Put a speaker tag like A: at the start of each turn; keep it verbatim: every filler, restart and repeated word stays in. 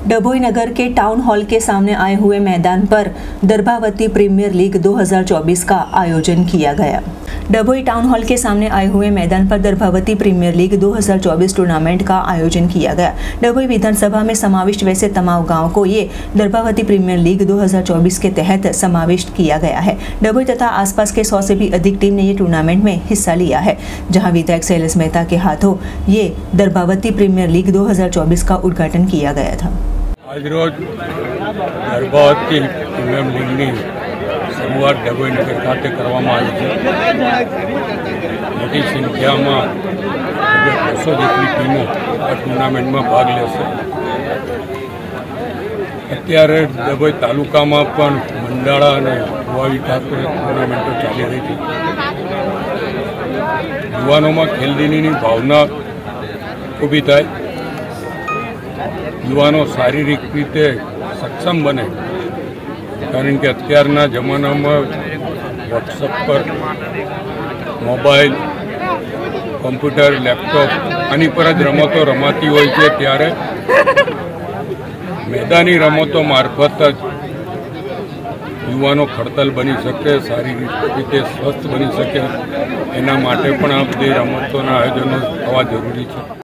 A: डभोई नगर के town hall के सामने आए हुए मैदान पर दर्भावती प्रीमियर लीग दो हज़ार चौबीस का आयोजन किया गया। डभोई टाउन हॉल के सामने आए हुए मैदान पर दर्भावती प्रीमियर लीग दो हज़ार चौबीस टूर्नामेंट का आयोजन किया गया। डभोई विधानसभा में समाविष्ट वैसे तमाम गांव को ये दर्भावती प्रीमियर लीग दो हज़ार चौबीस के तहत समाविष्ट किया गया है। डभोई तथा आसपास के सौ से भी अधिक टीम ने ये टूर्नामेंट में हिस्सा लिया है, जहाँ विधायक शैलेश मेहता के हाथों ये दर्भावती प्रीमियर लीग दो हज़ार चौबीस का उद्घाटन किया गया था।
B: आज रोज दर्भावती प्रीमियर लीगની શરૂઆત ડભોઈ નગર ખાતે કરવામાં આવી છે। મોટી સંખ્યામાં બસો જેટલી ટીમો આ ટુર્નામેન્ટમાં ભાગ લેશે। અત્યારે ડભોઈ તાલુકામાં પણ મંડાળા અને કુવાવી ખાતે ટુર્નામેન્ટો ચાલી રહી છે। યુવાનોમાં ખેલદિલીની ભાવના ઊભી થાય, યુવાનો શારીરિક રીતે સક્ષમ બને, કારણ કે અત્યારના જમાનામાં વોટ્સઅપ પર મોબાઈલ, કોમ્પ્યુટર, લેપટોપ આની પર જ રમતો રમાતી હોય છે, ત્યારે મેદાની રમતો મારફત જ યુવાનો ખડતલ બની શકે, શારીરિક રીતે સ્વસ્થ બની શકે, એના માટે પણ આ બધી રમતોના આયોજનો થવા જરૂરી છે।